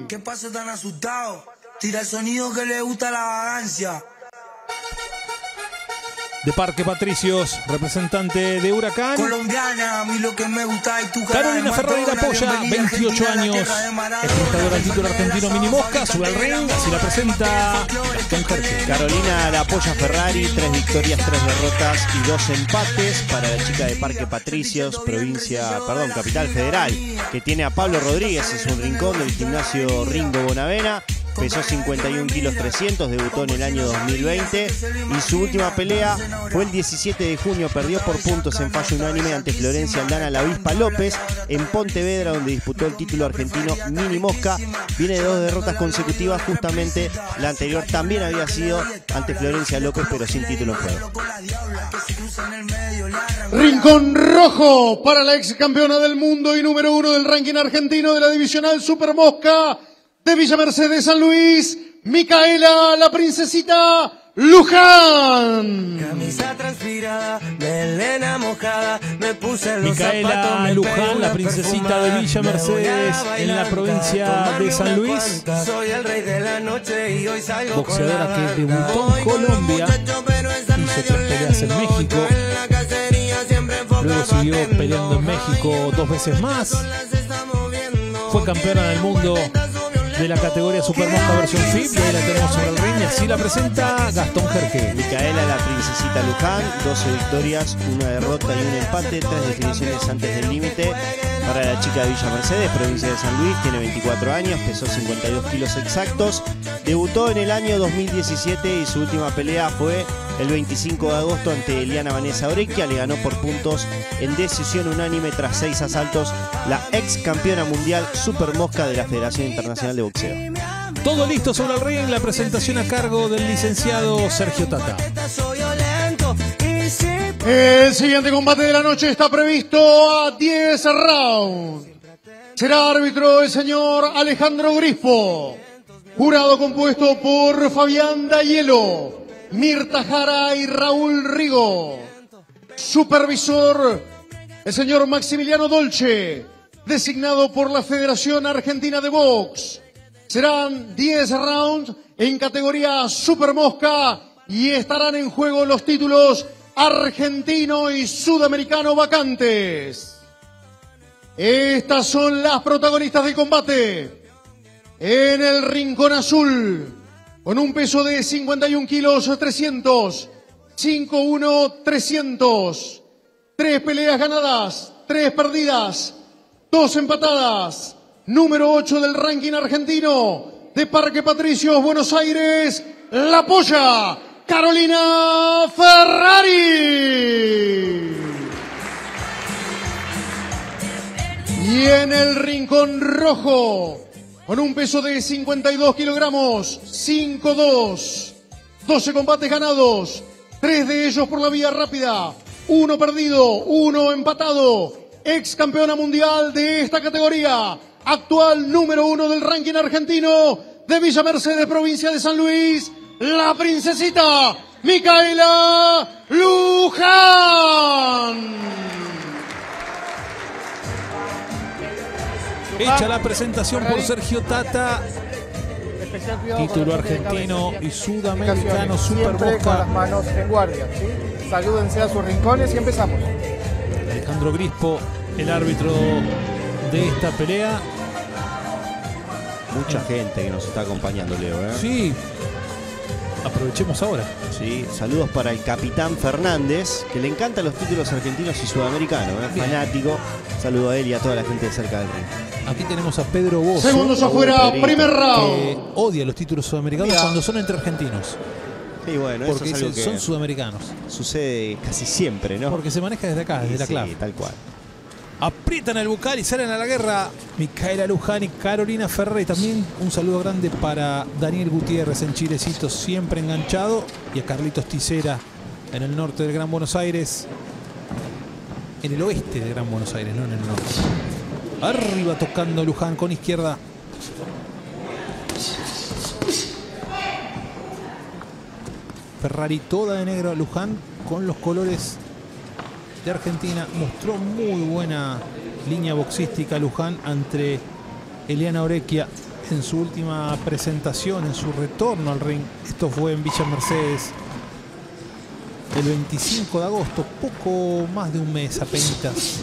¿Qué pasa tan asustado? Tira el sonido que le gusta la vagancia. De Parque Patricios, representante de Huracán. Colombiana, a mí lo que me gusta es tu cara. Carolina Ferrari la apoya, 28 años. Enfrentadora al título argentino Mini Mosca, sube al ring, así la presenta Gastón Jerque. Carolina la apoya Ferrari, 3 victorias, 3 derrotas y 2 empates para la chica de Parque Patricios, Capital Federal, que tiene a Pablo Rodríguez, es un rincón del gimnasio Ringo Bonavena. Pesó 51 kilos 300, debutó en el año 2020 y su última pelea fue el 17 de junio. Perdió por puntos en fallo unánime ante Florencia Aldana La Avispa López en Pontevedra, donde disputó el título argentino Mini Mosca. Viene de 2 derrotas consecutivas, justamente la anterior también había sido ante Florencia López, pero sin título en juego. Rincón rojo para la ex campeona del mundo y número 1 del ranking argentino de la divisional Super Mosca de Villa Mercedes, San Luis, Micaela, la princesita Luján. Camisa transpirada, melena mojada, me puse los Micaela zapatos, Luján, la princesita de Villa Mercedes en la provincia de San Luis. Soy el rey de la noche y hoy salgo boxeadora que debutó en Colombia, hizo 3 peleas en México, luego siguió peleando en México 2 veces más, fue campeona del mundo de la categoría Super Mosca versión FIP, y ahí la tenemos sobre el ring y así la presenta Gastón Jerque. Micaela la princesita Luján, 12 victorias, 1 derrota y 1 empate, 3 definiciones antes del límite para la chica de Villa Mercedes, provincia de San Luis. Tiene 24 años, pesó 52 kilos exactos, debutó en el año 2017 y su última pelea fue el 25 de agosto ante Eliana Vanessa Orequia. Le ganó por puntos en decisión unánime tras 6 asaltos la ex campeona mundial Super Mosca de la Federación Internacional de Boxeo. Todo listo sobre el ring, la presentación a cargo del licenciado Sergio Tata. El siguiente combate de la noche está previsto a 10 rounds. Será árbitro el señor Alejandro Grispo. Jurado compuesto por Fabián Dayelo, Mirta Jara y Raúl Rigo. Supervisor el señor Maximiliano Dolce, designado por la Federación Argentina de Box. Serán 10 rounds en categoría Super Mosca y estarán en juego los títulos argentino y sudamericano vacantes. Estas son las protagonistas del combate. En el rincón azul, con un peso de 51 kilos 300, 5-1 300, 3 peleas ganadas, 3 perdidas, 2 empatadas, número 8 del ranking argentino de Parque Patricios, Buenos Aires, la apoya Carolina Ferrari. Y en el rincón rojo, con un peso de 52 kilogramos, 5-2, 12 combates ganados, 3 de ellos por la vía rápida, 1 perdido, 1 empatado, ex campeona mundial de esta categoría, actual número 1 del ranking argentino de Villa Mercedes, provincia de San Luis, la princesita Micaela Luján. Hecha la presentación por Sergio Tata, título argentino y sudamericano Super Siempre con las Mosca. manos en guardia, ¿sí? Salúdense a sus rincones y empezamos. Alejandro Grispo, el árbitro de esta pelea. Mucha gente que nos está acompañando, Leo, ¿eh? Sí, aprovechemos ahora. Sí, saludos para el capitán Fernández, que le encantan los títulos argentinos y sudamericanos, ¿eh? Fanático. Saludo a él y a toda la gente de cerca del ring. Aquí tenemos a Pedro Bozo, Segundos afuera, primer que round. odia los títulos sudamericanos cuando son entre argentinos. Y bueno, Porque eso es algo dicen, que son sudamericanos. sucede casi siempre, ¿no? Porque se maneja desde acá, desde la clave. Sí, tal cual. Aprietan el bucal y salen a la guerra Micaela Luján y Carolina Ferrari. También un saludo grande para Daniel Gutiérrez en Chilecito, siempre enganchado, y a Carlitos Ticera en el norte del Gran Buenos Aires. En el oeste del Gran Buenos Aires, no en el norte. Arriba tocando Luján con izquierda. Ferrari toda de negro, Luján con los colores de Argentina. Mostró muy buena línea boxística Luján ante Eliana Orequia en su última presentación, en su retorno al ring. Esto fue en Villa Mercedes el 25 de agosto, poco más de un mes apenas.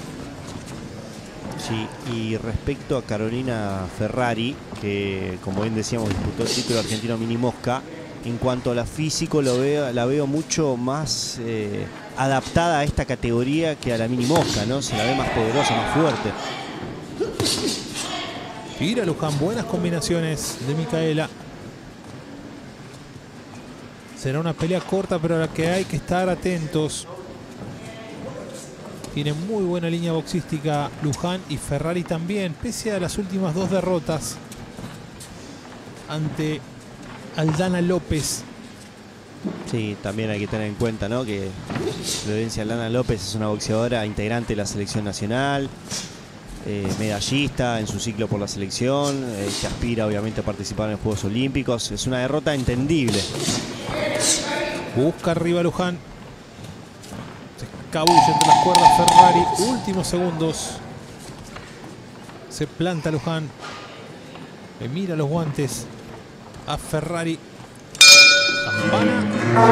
Sí, y respecto a Carolina Ferrari, que como bien decíamos disputó el título argentino mini mosca, en cuanto a la físico la veo mucho más adaptada a esta categoría que a la mini mosca, ¿no? Se la ve más poderosa, más fuerte. Tira Luján, buenas combinaciones de Micaela. Será una pelea corta, pero a la que hay que estar atentos. Tiene muy buena línea boxística Luján, y Ferrari también, pese a las últimas 2 derrotas ante Aldana López. Sí, también hay que tener en cuenta, ¿no?, que Florencia Aldana López es una boxeadora integrante de la selección nacional, medallista en su ciclo por la selección, que aspira obviamente a participar en los Juegos Olímpicos. Es una derrota entendible. Busca arriba Luján. Se escabulle entre las cuerdas Ferrari. Últimos segundos. Se planta Luján. Le mira los guantes a Ferrari. Campana.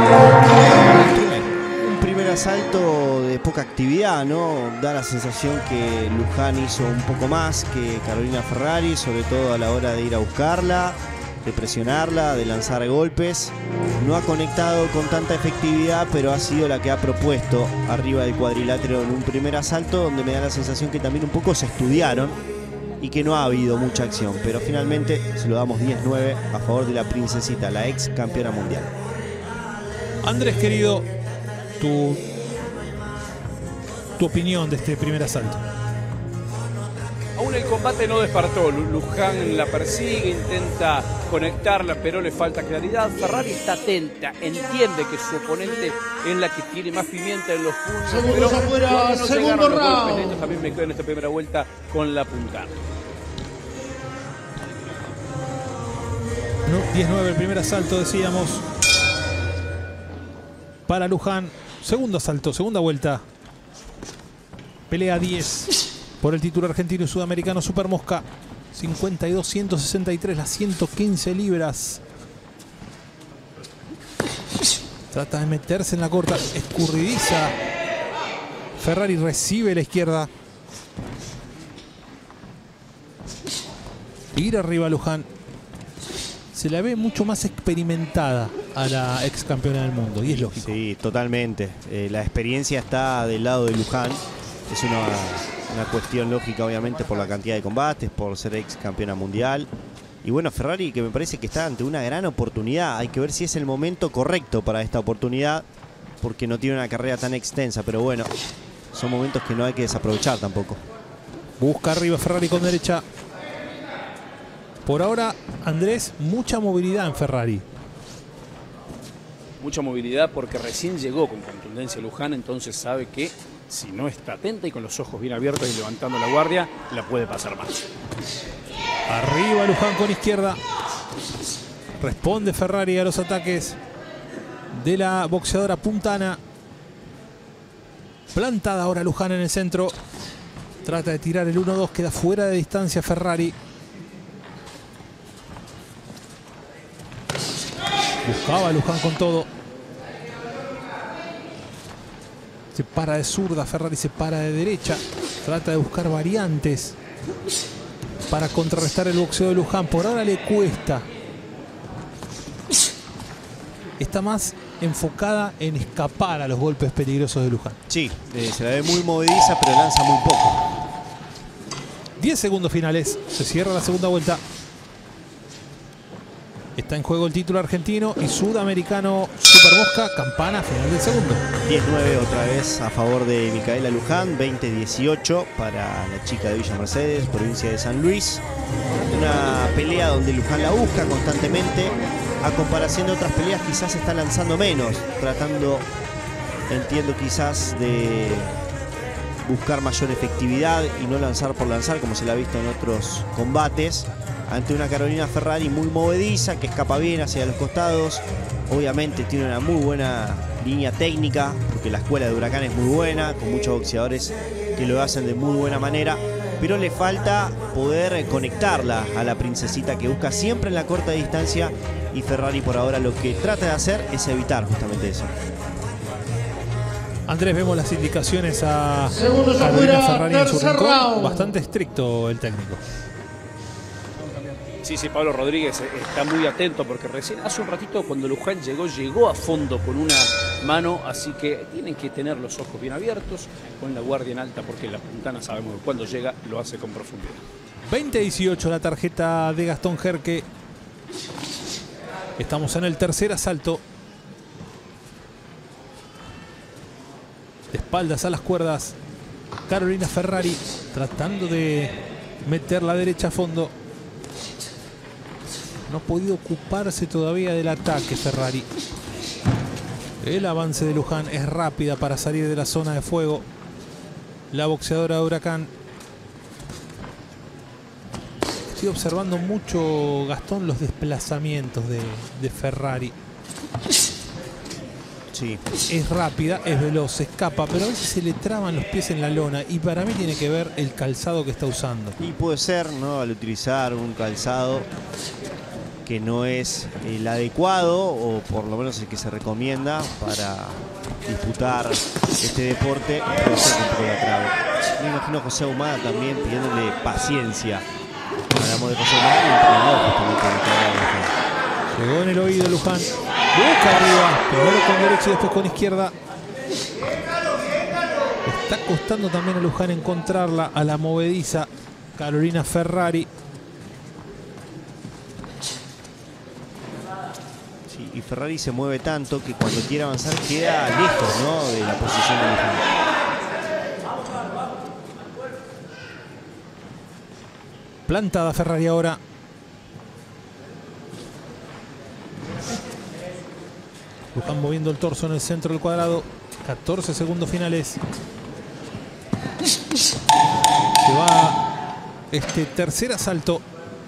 Un primer asalto de poca actividad, ¿no? Da la sensación que Luján hizo un poco más que Carolina Ferrari, sobre todo a la hora de ir a buscarla, de presionarla, de lanzar golpes. No ha conectado con tanta efectividad, pero ha sido la que ha propuesto arriba del cuadrilátero en un primer asalto, donde me da la sensación que también un poco se estudiaron y que no ha habido mucha acción, pero finalmente se lo damos 10-9 a favor de la princesita, la ex campeona mundial. Andrés, querido, tu opinión de este primer asalto. Aún el combate no despertó. Luján la persigue, intenta conectarla, pero le falta claridad. Ferrari está atenta, entiende que su oponente es la que tiene más pimienta en los puños. Segundos afuera, segundo round. También me quedo en esta primera vuelta con la puntana. 10-9 el primer asalto, decíamos, para Luján. Segundo asalto, segunda vuelta. Pelea 10 por el título argentino y sudamericano Super Mosca. 52-163, las 115 libras. Trata de meterse en la corta, escurridiza. Ferrari recibe la izquierda. Tira arriba Luján. Se la ve mucho más experimentada a la ex campeona del mundo, y es lógico. Sí, totalmente. La experiencia está del lado de Luján. Es una cuestión lógica, obviamente, por la cantidad de combates, por ser ex campeona mundial. Y bueno, Ferrari, que me parece que está ante una gran oportunidad. Hay que ver si es el momento correcto para esta oportunidad, porque no tiene una carrera tan extensa. Pero bueno, son momentos que no hay que desaprovechar tampoco. Busca arriba Ferrari con derecha. Por ahora, Andrés, mucha movilidad en Ferrari. Mucha movilidad porque recién llegó con contundencia Luján, entonces sabe que si no está atenta y con los ojos bien abiertos y levantando la guardia, la puede pasar mal. Arriba Luján con izquierda. Responde Ferrari a los ataques de la boxeadora puntana. Plantada ahora Luján en el centro. Trata de tirar el 1-2, queda fuera de distancia Ferrari. Buscaba Luján con todo. Se para de zurda, Ferrari se para de derecha. Trata de buscar variantes para contrarrestar el boxeo de Luján. Por ahora le cuesta. Está más enfocada en escapar a los golpes peligrosos de Luján. Sí, se la ve muy movediza, pero lanza muy poco. 10 segundos finales. Se cierra la segunda vuelta. Está en juego el título argentino y sudamericano Super Mosca. Campana final del segundo. 10-9 otra vez a favor de Micaela Luján. 20-18 para la chica de Villa Mercedes, provincia de San Luis. Una pelea donde Luján la busca constantemente. A comparación de otras peleas, quizás está lanzando menos. Tratando, entiendo, quizás de buscar mayor efectividad y no lanzar por lanzar, como se la ha visto en otros combates. Ante una Carolina Ferrari muy movediza, que escapa bien hacia los costados. Obviamente tiene una muy buena línea técnica, porque la escuela de Huracán es muy buena, con muchos boxeadores que lo hacen de muy buena manera. pero le falta poder conectarla a la princesita que busca siempre en la corta distancia, y Ferrari por ahora lo que trata de hacer es evitar justamente eso. Andrés, vemos las indicaciones a Segundos Carolina afuera, Ferrari en su tercer rincón. round. Bastante estricto el técnico. Sí, Pablo Rodríguez está muy atento porque recién hace un ratito cuando Luján llegó a fondo con una mano, así que tienen que tener los ojos bien abiertos, con la guardia en alta, porque la puntana sabemos que cuando llega lo hace con profundidad. 20-18 la tarjeta de Gastón Jerque. Estamos en el tercer asalto. De espaldas a las cuerdas, Carolina Ferrari tratando de meter la derecha a fondo. No ha podido ocuparse todavía del ataque Ferrari. El avance de Luján es rápida para salir de la zona de fuego. La boxeadora de Huracán. Estoy observando mucho, Gastón, los desplazamientos de Ferrari. Sí. Es rápida, es veloz, se escapa, pero a veces se le traban los pies en la lona, y para mí tiene que ver el calzado que está usando. Y puede ser, ¿no?, al utilizar un calzado que no es el adecuado, o por lo menos el que se recomienda para disputar este deporte, puede ser un poco la trave. Me imagino a José Ahumada también pidiéndole paciencia. Hablamos de José Ahumada, el entrenador justamente de cada. Llegó en el oído Luján. Busca arriba, primero con derecha y después con izquierda. Está costando también a Luján encontrarla, a la movediza Carolina Ferrari. Sí, y Ferrari se mueve tanto que cuando quiere avanzar queda lejos, ¿no?, de la posición de Luján. Plantada Ferrari ahora. Luján moviendo el torso en el centro del cuadrado. 14 segundos finales. Se va este tercer asalto.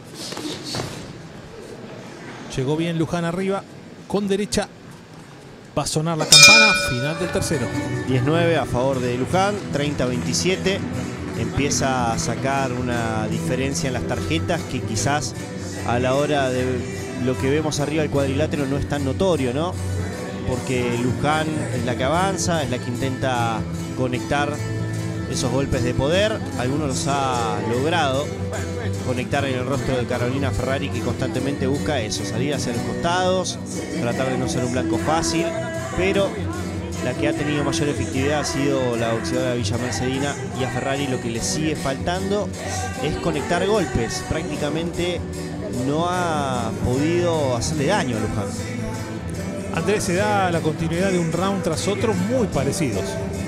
Llegó bien Luján arriba. Con derecha. Va a sonar la campana. Final del tercero. 19 a favor de Luján, 30-27. Empieza a sacar una diferencia en las tarjetas que quizás a la hora de lo que vemos arriba del cuadrilátero no es tan notorio, ¿no? Porque Luján es la que avanza, es la que intenta conectar esos golpes de poder. Algunos los ha logrado conectar en el rostro de Carolina Ferrari, que constantemente busca eso, salir hacia los costados, tratar de no ser un blanco fácil, pero la que ha tenido mayor efectividad ha sido la boxeadora Villa Mercedina, y a Ferrari lo que le sigue faltando es conectar golpes. Prácticamente no ha podido hacerle daño a Luján. Andrés, se da la continuidad de un round tras otro muy parecidos.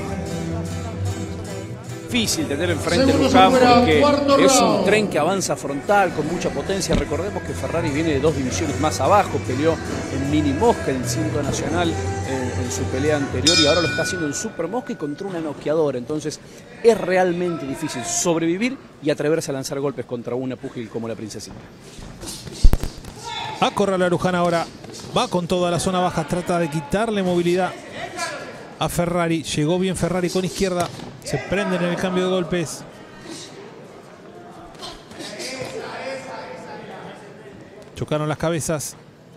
Difícil tener enfrente a Segundos Luján afuera, porque cuarto es un round. tren que avanza frontal con mucha potencia. Recordemos que Ferrari viene de 2 divisiones más abajo, peleó en mini mosca en el cinto nacional en su pelea anterior, y ahora lo está haciendo en super mosca y contra una noqueadora. Entonces es realmente difícil sobrevivir y atreverse a lanzar golpes contra una púgil como la princesita. A correr a Luján ahora. Va con toda la zona baja. Trata de quitarle movilidad a Ferrari. Llegó bien Ferrari con izquierda. Se prenden en el cambio de golpes. Chocaron las cabezas.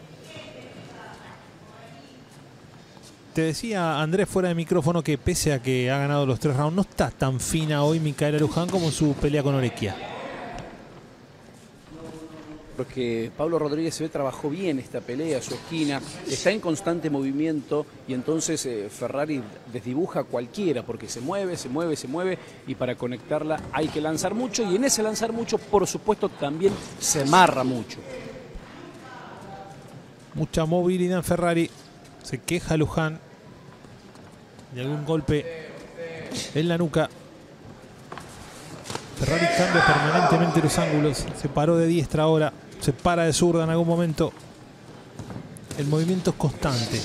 Te decía Andrés fuera de micrófono que pese a que ha ganado los 3 rounds, no está tan fina hoy Micaela Luján como en su pelea con Orequia. Porque Pablo Rodríguez se ve trabajó bien esta pelea, su esquina, está en constante movimiento, y entonces Ferrari desdibuja a cualquiera porque se mueve, y para conectarla hay que lanzar mucho, y en ese lanzar mucho, por supuesto, también se amarra mucho. Mucha movilidad en Ferrari. Se queja Luján de algún golpe en la nuca. Ferrari cambia permanentemente los ángulos. Se paró de diestra ahora. Se para de zurda en algún momento. El movimiento es constante.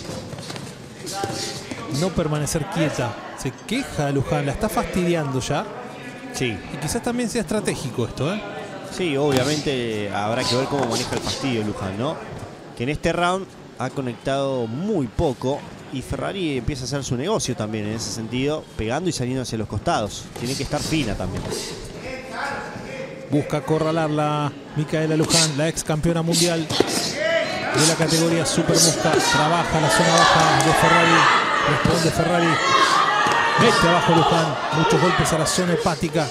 No permanecer quieta. Se queja Luján. La está fastidiando ya. Sí. Y quizás también sea estratégico esto, ¿eh? Sí, obviamente habrá que ver cómo maneja el fastidio Luján, ¿no? Que en este round ha conectado muy poco, y Ferrari empieza a hacer su negocio también en ese sentido, pegando y saliendo hacia los costados. Tiene que estar fina también. Busca acorralarla Micaela Luján, la ex campeona mundial de la categoría Super Mosca. Trabaja la zona baja de Ferrari. Responde Ferrari. Mete abajo Luján. Muchos golpes a la zona hepática.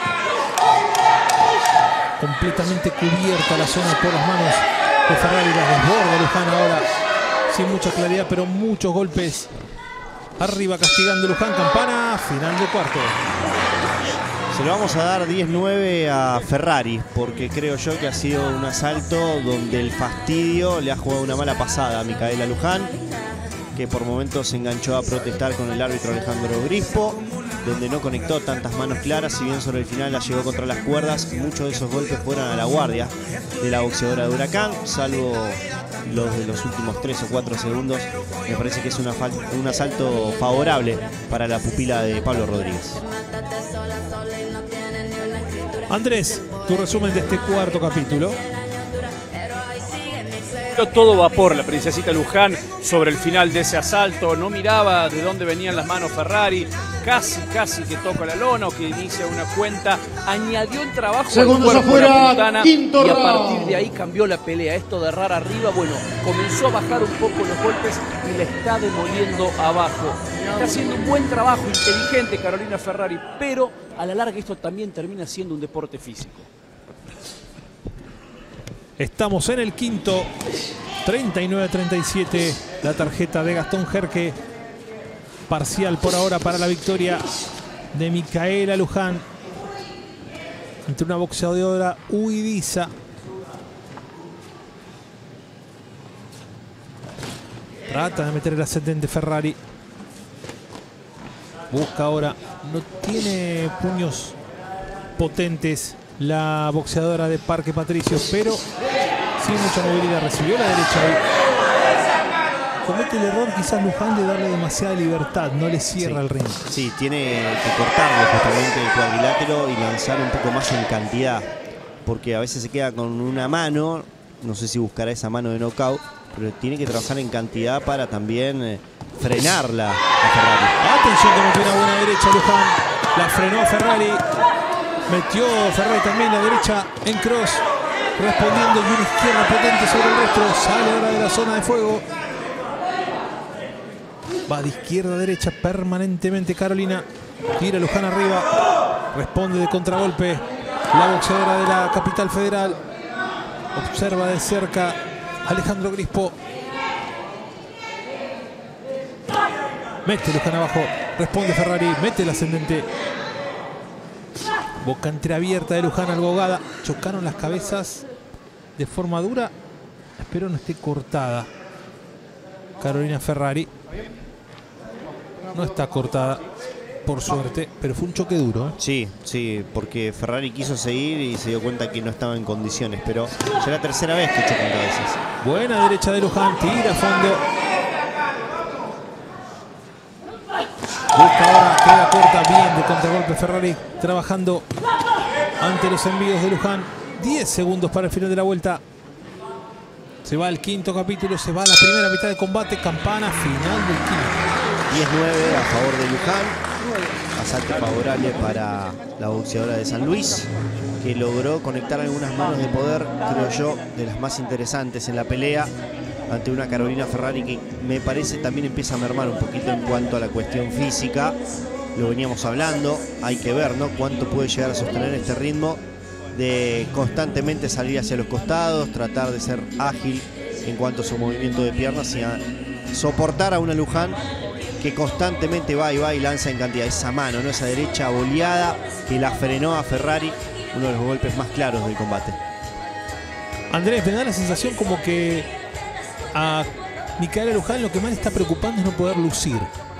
Completamente cubierta la zona por las manos de Ferrari. Las desborda Luján ahora. Sin mucha claridad, pero muchos golpes. Arriba castigando Luján. Campana. Final del cuarto. Se lo vamos a dar 10-9 a Ferrari, porque creo yo que ha sido un asalto donde el fastidio le ha jugado una mala pasada a Micaela Luján, que por momentos se enganchó a protestar con el árbitro Alejandro Grispo, donde no conectó tantas manos claras. Si bien sobre el final la llegó contra las cuerdas, muchos de esos golpes fueron a la guardia de la boxeadora de Huracán, salvo los de los últimos 3 o 4 segundos. Me parece que es un asalto favorable para la pupila de Pablo Rodríguez. Andrés, tu resumen de este cuarto capítulo. Todo vapor la princesita Luján sobre el final de ese asalto. No miraba de dónde venían las manos Ferrari. Casi que toca la lona o que inicia una cuenta. Añadió el trabajo Segundos al cuerpo de la afuera, puntana, quinto y a round. partir de ahí cambió la pelea. Esto de Herrera arriba, bueno, comenzó a bajar un poco los golpes y le está demoliendo abajo. Está haciendo un buen trabajo, inteligente Carolina Ferrari, pero a la larga esto también termina siendo un deporte físico. Estamos en el quinto. 39-37. La tarjeta de Gastón Jerque. Parcial por ahora para la victoria de Micaela Luján ante una boxeadora huidiza. Trata de meter el ascendente Ferrari. Busca ahora. No tiene puños potentes la boxeadora de Parque Patricios, pero sin mucha movilidad. Recibió la derecha ahí. Comete el error quizás Luján de darle demasiada libertad. No le cierra el ring. Sí, tiene que cortarle justamente el cuadrilátero y lanzar un poco más en cantidad, porque a veces se queda con una mano. No sé si buscará esa mano de knockout, pero tiene que trabajar en cantidad para también frenarla a Ferrari. Atención que metió una buena derecha Luján. La frenó a Ferrari. Metió Ferrari también la derecha en cross. Respondiendo y una izquierda potente sobre el rostro. Sale ahora de la zona de fuego. Va de izquierda a derecha permanentemente Carolina. Tira Luján arriba. Responde de contragolpe la boxeadora de la capital federal. Observa de cerca Alejandro Grispo. Mete Luján abajo. Responde Ferrari. Mete el ascendente. Boca entreabierta de Luján Algogada. Chocaron las cabezas de forma dura. Espero no esté cortada Carolina Ferrari. No está cortada, por suerte, pero fue un choque duro, ¿eh? Sí, porque Ferrari quiso seguir y se dio cuenta que no estaba en condiciones, pero ya es la tercera vez que chocan cabezas. Buena derecha de Luján, tira a fondo. Busca ahora, queda corta, bien de contragolpe Ferrari, trabajando ante los envíos de Luján. 10 segundos para el final de la vuelta. Se va el quinto capítulo, se va la primera mitad de combate. Campana final del quinto. 10-9 a favor de Luján. Asalto favorable para la boxeadora de San Luis, que logró conectar algunas manos de poder, creo yo, de las más interesantes en la pelea, ante una Carolina Ferrari que me parece también empieza a mermar un poquito en cuanto a la cuestión física. Lo veníamos hablando, hay que ver, ¿no?, cuánto puede llegar a sostener este ritmo de constantemente salir hacia los costados, tratar de ser ágil en cuanto a su movimiento de piernas y a soportar a una Luján que constantemente va y lanza en cantidad. Esa mano, ¿no?, esa derecha boleada que la frenó a Ferrari, uno de los golpes más claros del combate. Andrés, me da la sensación como que a Micaela Luján lo que más le está preocupando es no poder lucir.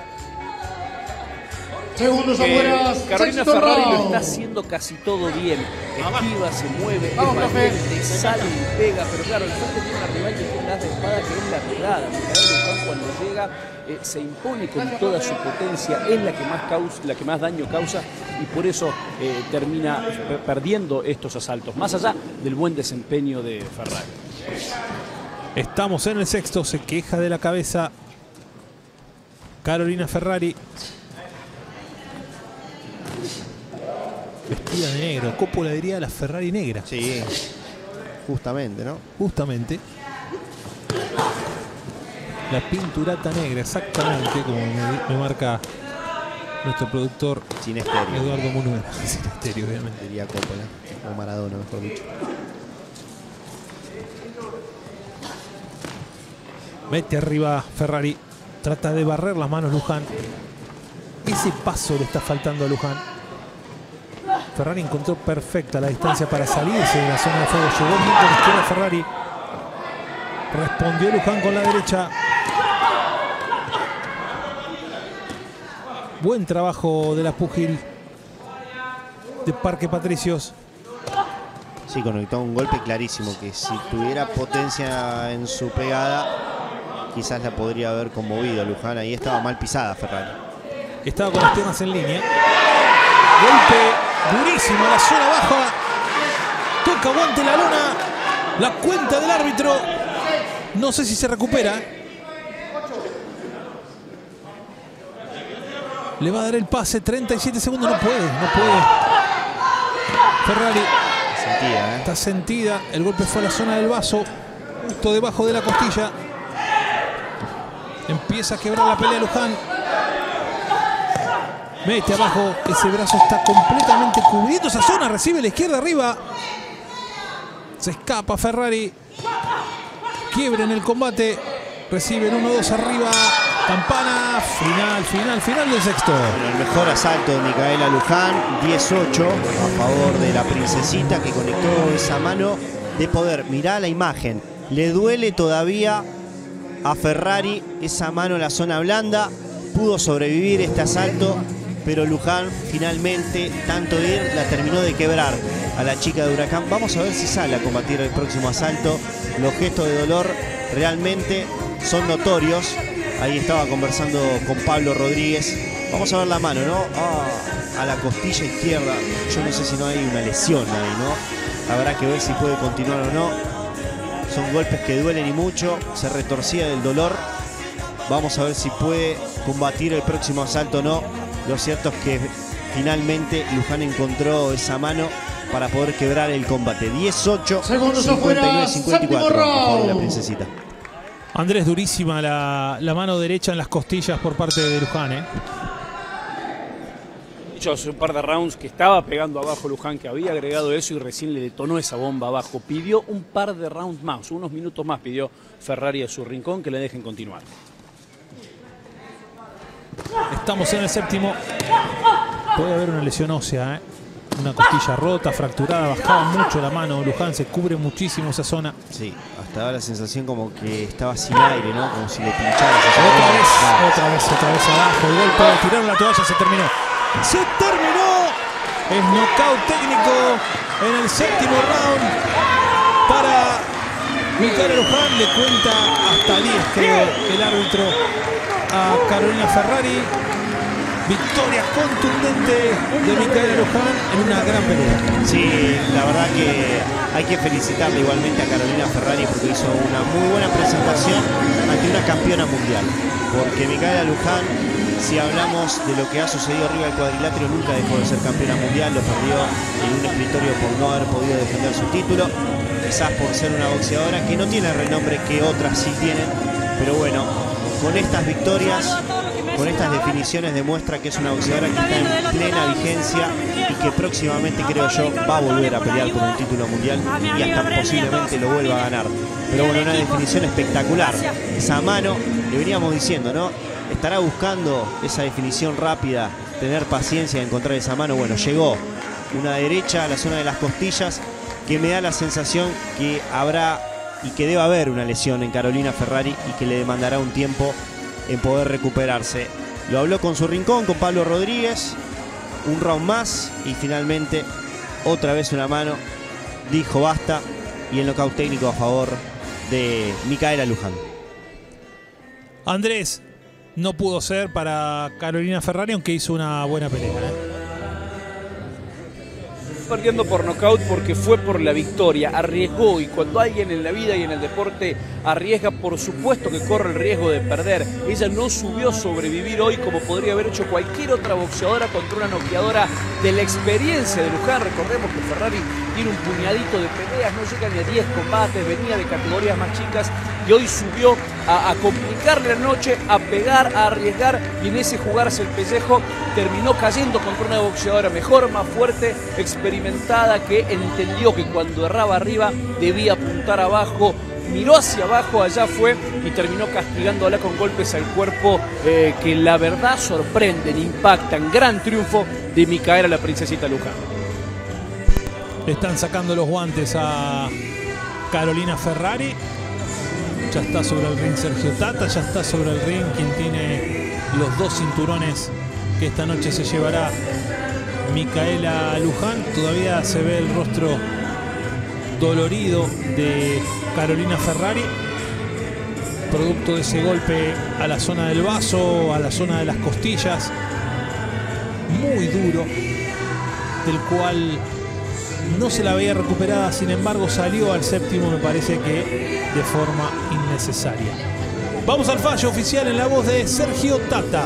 Segundos afuera, Carolina sexto Ferrari lo round. está haciendo casi todo bien. Esquiva, se mueve, Vamos, es profe. valiente, sale y pega. Pero claro, el frente tiene una rival que tiene un as de espada que es la pegada. Micaela Luján cuando llega se impone con toda su potencia. Es la que más daño causa y por eso termina perdiendo estos asaltos. Más allá del buen desempeño de Ferrari. Estamos en el sexto, se queja de la cabeza Carolina Ferrari. Vestía vestida de negro. Coppola diría la Ferrari negra. Sí, justamente, ¿no? Justamente. La pinturata negra, exactamente, como me marca nuestro productor Sin estéreo. Eduardo Munuera. Sin estéreo, obviamente. Diría Coppola. O Maradona, mejor dicho. Mete arriba Ferrari. Trata de barrer las manos Luján. Ese paso le está faltando a Luján. Ferrari encontró perfecta la distancia para salirse de la zona de fuego. Llegó bien con la izquierda Ferrari. Respondió Luján con la derecha. Buen trabajo de la púgil de Parque Patricios. Sí, conectó un golpe clarísimo que si tuviera potencia en su pegada, quizás la podría haber conmovido Luján. Ahí estaba mal pisada Ferrari. Estaba con las piernas en línea. Golpe durísimo a la zona baja. Toca guante la lona. La cuenta del árbitro. No sé si se recupera. Le va a dar el pase. 37 segundos. No puede. Ferrari. Sentida, ¿eh? Está sentida. El golpe fue a la zona del vaso. Justo debajo de la costilla. Empieza a quebrar la pelea Luján. Mete abajo. Ese brazo está completamente cubriendo esa zona. Recibe la izquierda arriba. Se escapa Ferrari. Quiebra en el combate. Reciben 1-2 arriba. Campana. Final del sexto. Bueno, el mejor asalto de Micaela Luján. 18 a favor de la princesita que conectó esa mano de poder. Mirá la imagen. Le duele todavía a Ferrari esa mano en la zona blanda. Pudo sobrevivir este asalto, pero Luján finalmente, tanto ir, la terminó de quebrar a la chica de Huracán. Vamos a ver si sale a combatir el próximo asalto. Los gestos de dolor realmente son notorios. Ahí estaba conversando con Pablo Rodríguez. Vamos a ver la mano, ¿no? A la costilla izquierda. Yo no sé si no hay una lesión ahí, ¿no? Habrá que ver si puede continuar o no. Son golpes que duelen y mucho. Se retorcía del dolor. Vamos a ver si puede combatir el próximo asalto o no. Lo cierto es que finalmente Luján encontró esa mano para poder quebrar el combate. 18, 59, 54 a favor de la princesita. Andrés, durísima la mano derecha en las costillas por parte de Luján, ¿eh? Yo hace un par de rounds que estaba pegando abajo Luján, que había agregado eso y recién le detonó esa bomba abajo. Pidió un par de rounds más, unos minutos más pidió Ferrari a su rincón, que le dejen continuar. Estamos en el séptimo. Puede haber una lesión ósea, ¿eh? Una costilla rota, fracturada, bajaba mucho la mano. Luján se cubre muchísimo esa zona. Sí, hasta daba la sensación como que estaba sin aire, ¿no? Como si le pinchara. Otra vez abajo. El golpe, tiraron la toalla, se terminó. ¡Se terminó! Es knockout técnico en el séptimo round para Micaela Luján. Le cuenta hasta 10, creo, el árbitro a Carolina Ferrari. Victoria contundente de Micaela Luján en una gran pelea. Sí, la verdad que hay que felicitarle igualmente a Carolina Ferrari porque hizo una muy buena presentación ante una campeona mundial. Porque Micaela Luján, si hablamos de lo que ha sucedido arriba del cuadrilátero, nunca dejó de ser campeona mundial. Lo perdió en un escritorio por no haber podido defender su título. Quizás por ser una boxeadora que no tiene el renombre que otras sí tienen. Pero bueno, con estas victorias, con estas definiciones, demuestra que es una boxeadora que está en plena vigencia y que próximamente, creo yo, va a volver a pelear por un título mundial y hasta posiblemente lo vuelva a ganar. Pero bueno, una definición espectacular. Esa mano, le veníamos diciendo, ¿no? Estará buscando esa definición rápida, tener paciencia de encontrar esa mano. Bueno, llegó una derecha a la zona de las costillas que me da la sensación que habrá y que debe haber una lesión en Carolina Ferrari y que le demandará un tiempo en poder recuperarse. Lo habló con su rincón, con Pablo Rodríguez. Un round más y finalmente otra vez una mano. Dijo basta y el nocaut técnico a favor de Micaela Luján. Andrés, no pudo ser para Carolina Ferrari, aunque hizo una buena pelea, ¿eh? perdiendo por nocaut porque fue por la victoria, arriesgó, y cuando alguien en la vida y en el deporte arriesga, por supuesto que corre el riesgo de perder. Ella no subió a sobrevivir hoy como podría haber hecho cualquier otra boxeadora contra una noqueadora de la experiencia de Luján. Recordemos que Ferrari tiene un puñadito de peleas, no llega ni a 10 combates, venía de categorías más chicas y hoy subió a complicarle la noche, a pegar, a arriesgar, y en ese jugarse el pellejo terminó cayendo contra una boxeadora mejor, más fuerte, experimentada, que entendió que cuando erraba arriba debía apuntar abajo. Miró hacia abajo, allá fue, y terminó castigándola con golpes al cuerpo que la verdad sorprenden, impactan. Gran triunfo de Micaela, la princesita Luján. Están sacando los guantes a Carolina Ferrari. Ya está sobre el ring Sergio Tata, ya está sobre el ring quien tiene los 2 cinturones que esta noche se llevará Micaela Luján. Todavía se ve el rostro dolorido de Carolina Ferrari, producto de ese golpe a la zona del vaso, a la zona de las costillas, muy duro, del cual no se la veía recuperada. Sin embargo, salió al séptimo, me parece que de forma innecesaria. Vamos al fallo oficial en la voz de Sergio Tata.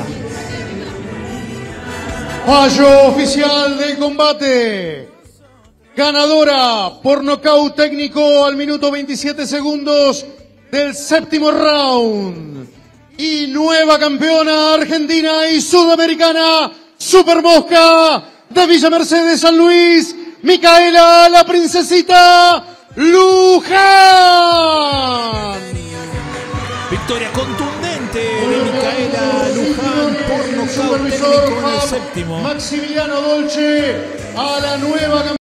Fallo oficial del combate. Ganadora por nocaut técnico al minuto 27 segundos del séptimo round. Y nueva campeona argentina y sudamericana, Super Mosca de Villa Mercedes, San Luis, Micaela, la princesita Luján. Victoria contundente de Micaela Luján por nocaut técnico en el séptimo. Maximiliano Dolce a la nueva campeona.